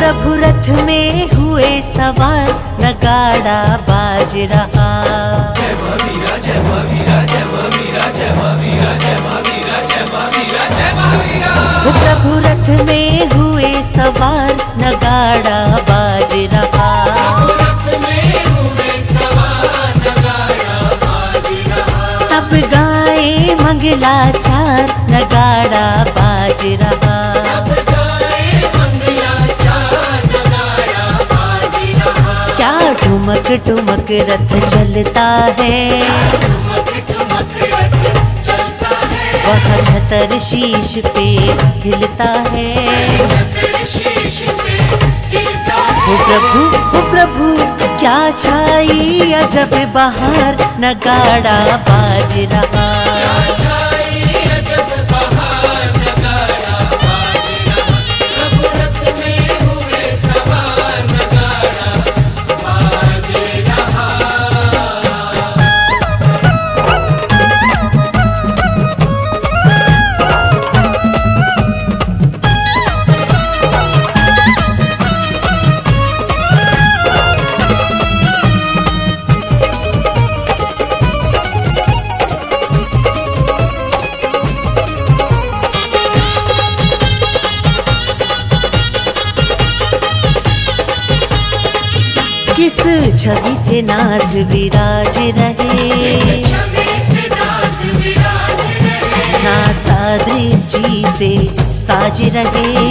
प्रभु रथ में हुए सवार, नगाड़ा बाज रहा। जय महावीरा जय महावीरा जय महावीरा जय महावीरा जय महावीरा जय महावीरा जय महावीरा। वो प्रभु रथ में हुए सवार, नगाड़ा बाज रहा। सब गाए मंगलाचार, नगाड़ा बाज रहा। क्या ठुमक ठुमक रथ चलता है, वह छतर शीश पे हिलता है। ओ प्रभु क्या छाई अजब बहार, नगाड़ा बाज रहा। किस छवि से नाथ विराज रहे, ना सादृष्टि से साज रहे।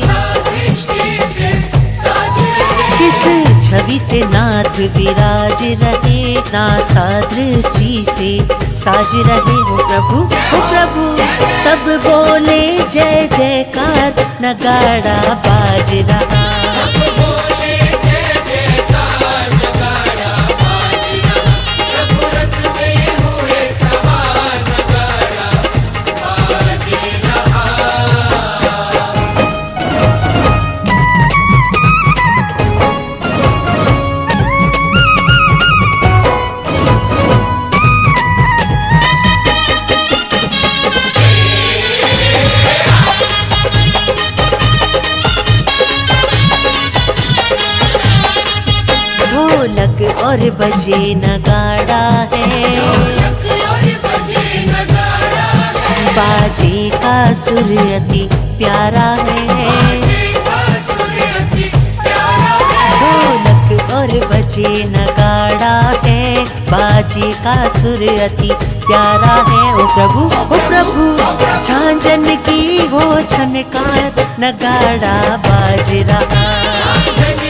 किस छवि से नाथ विराज रहे, ना सादृष्टि से साज रहे। हो प्रभु सब बोले जय जयकार, नगाड़ा बाज रहा। ढोलक और बजे नगाड़ा है, बाजे का सुर अति प्यारा है। ढोलक और बजे नगाड़ा है, बाजे का सुर अति प्यारा है। ओ प्रभु झांझन की हो छनकार, नगाड़ा बाज रहा।